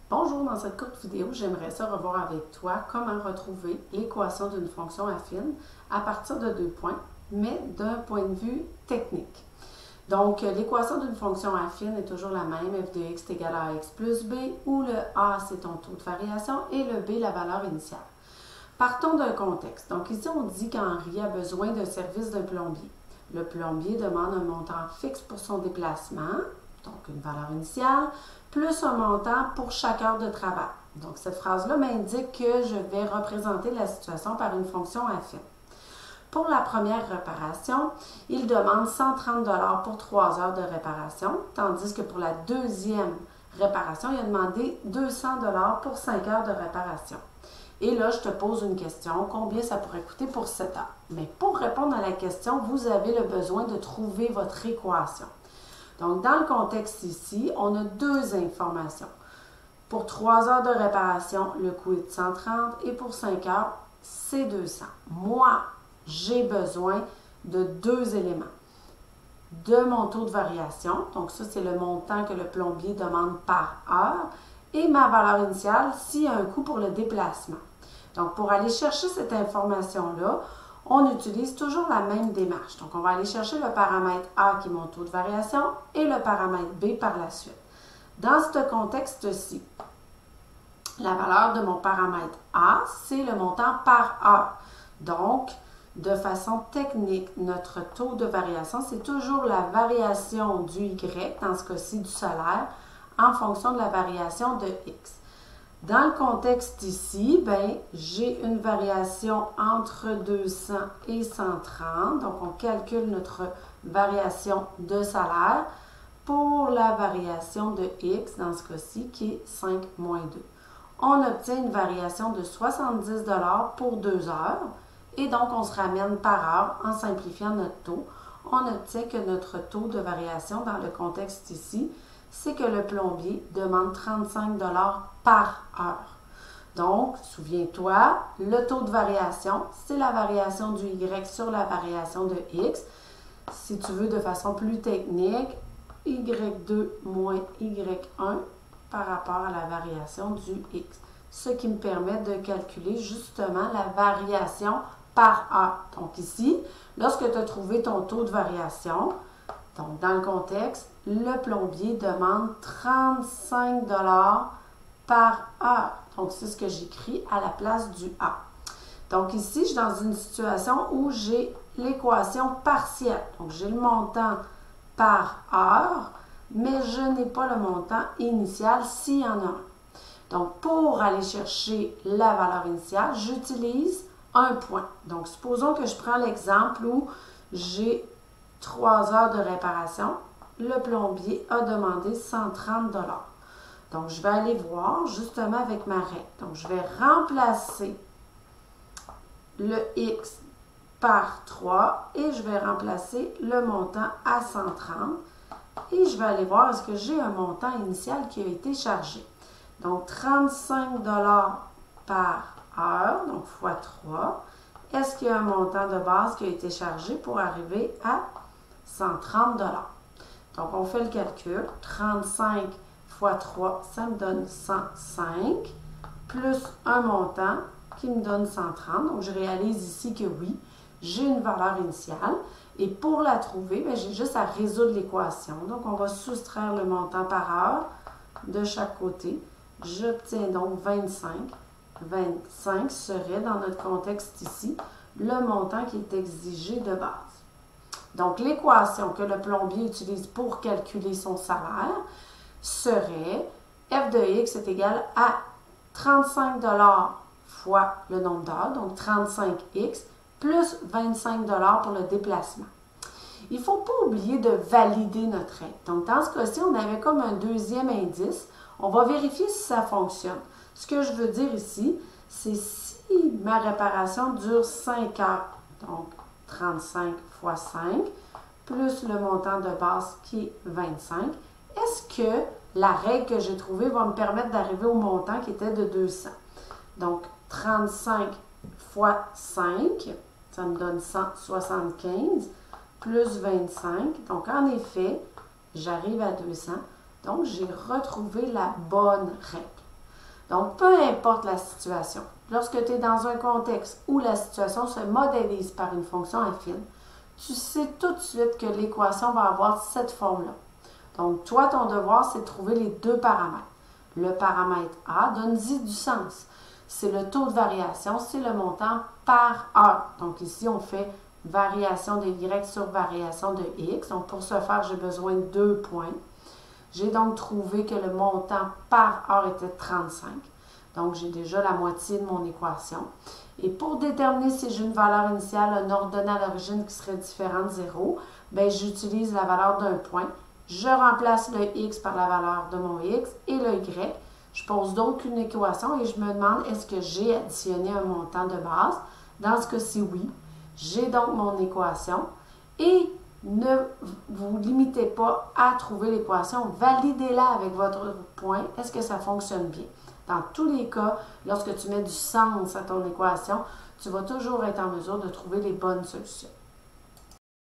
Bonjour, dans cette courte vidéo, j'aimerais ça revoir avec toi comment retrouver l'équation d'une fonction affine à partir de 2 points, mais d'un point de vue technique. Donc, l'équation d'une fonction affine est toujours la même, f de x est égal à x plus b, où le a c'est ton taux de variation et le b la valeur initiale. Partons d'un contexte. Donc ici, on dit qu'Henri a besoin d'un service d'un plombier. Le plombier demande un montant fixe pour son déplacement, donc une valeur initiale, plus un montant pour chaque heure de travail. Donc cette phrase-là m'indique que je vais représenter la situation par une fonction affine. Pour la première réparation, il demande 130 $ pour 3 heures de réparation, tandis que pour la deuxième réparation, il a demandé 200 $ pour 5 heures de réparation. Et là, je te pose une question, combien ça pourrait coûter pour 7 heures? Mais pour répondre à la question, vous avez le besoin de trouver votre équation. Donc, dans le contexte ici, on a deux informations. Pour 3 heures de réparation, le coût est de 130 et pour 5 heures, c'est 200. Moi, j'ai besoin de deux éléments. De mon taux de variation, donc ça, c'est le montant que le plombier demande par heure, et ma valeur initiale s'il y a un coût pour le déplacement. Donc, pour aller chercher cette information-là, on utilise toujours la même démarche. Donc, on va aller chercher le paramètre A qui est mon taux de variation et le paramètre B par la suite. Dans ce contexte-ci, la valeur de mon paramètre A, c'est le montant par heure. Donc, de façon technique, notre taux de variation, c'est toujours la variation du Y, dans ce cas-ci du solaire, en fonction de la variation de X. Dans le contexte ici, j'ai une variation entre 200 et 130. Donc, on calcule notre variation de salaire pour la variation de X, dans ce cas-ci, qui est 5 moins 2. On obtient une variation de 70 $ pour 2 heures. Et donc, on se ramène par heure en simplifiant notre taux. On obtient que notre taux de variation dans le contexte ici, c'est que le plombier demande 35 $ par heure. Donc, souviens-toi, le taux de variation, c'est la variation du Y sur la variation de X. Si tu veux de façon plus technique, Y2 moins Y1 par rapport à la variation du X. Ce qui me permet de calculer justement la variation par heure. Donc ici, lorsque tu as trouvé ton taux de variation, donc dans le contexte, le plombier demande 35 $ par heure. Donc, c'est ce que j'écris à la place du A. Donc ici, je suis dans une situation où j'ai l'équation partielle. Donc, j'ai le montant par heure, mais je n'ai pas le montant initial s'il y en a un. Donc, pour aller chercher la valeur initiale, j'utilise un point. Donc, supposons que je prends l'exemple où j'ai 3 heures de réparation. Le plombier a demandé 130 $. Donc, je vais aller voir justement avec ma règle. Donc, je vais remplacer le X par 3 et je vais remplacer le montant à 130. Et je vais aller voir est-ce que j'ai un montant initial qui a été chargé. Donc, 35 $ par heure, donc fois 3. Est-ce qu'il y a un montant de base qui a été chargé pour arriver à 130 $? Donc, on fait le calcul. 35 fois 3, ça me donne 105, plus un montant qui me donne 130. Donc, je réalise ici que oui, j'ai une valeur initiale. Et pour la trouver, j'ai juste à résoudre l'équation. Donc, on va soustraire le montant par heure de chaque côté. J'obtiens donc 25. 25 serait, dans notre contexte ici, le montant qui est exigé de base. Donc, l'équation que le plombier utilise pour calculer son salaire serait f de x est égal à 35 $ fois le nombre d'heures, donc 35x, plus 25 $ pour le déplacement. Il ne faut pas oublier de valider notre règle. Donc, dans ce cas-ci, on avait comme un deuxième indice. On va vérifier si ça fonctionne. Ce que je veux dire ici, c'est si ma réparation dure 5 heures, donc 35 fois 5, plus le montant de base qui est 25, est-ce que la règle que j'ai trouvée va me permettre d'arriver au montant qui était de 200? Donc, 35 fois 5, ça me donne 175, plus 25. Donc, en effet, j'arrive à 200. Donc, j'ai retrouvé la bonne règle. Donc, peu importe la situation, lorsque tu es dans un contexte où la situation se modélise par une fonction affine, tu sais tout de suite que l'équation va avoir cette forme-là. Donc, toi, ton devoir, c'est de trouver les deux paramètres. Le paramètre A, donne-y du sens. C'est le taux de variation, c'est le montant par heure. Donc, ici, on fait variation de Y sur variation de X. Donc, pour ce faire, j'ai besoin de 2 points. J'ai donc trouvé que le montant par heure était 35. Donc, j'ai déjà la moitié de mon équation. Et pour déterminer si j'ai une valeur initiale, un ordonnée à l'origine qui serait différent de 0, bien, j'utilise la valeur d'un point. Je remplace le X par la valeur de mon X et le Y. Je pose donc une équation et je me demande est-ce que j'ai additionné un montant de base. Dans ce cas-ci, oui. J'ai donc mon équation et ne vous limitez pas à trouver l'équation. Validez-la avec votre point. Est-ce que ça fonctionne bien? Dans tous les cas, lorsque tu mets du sens à ton équation, tu vas toujours être en mesure de trouver les bonnes solutions.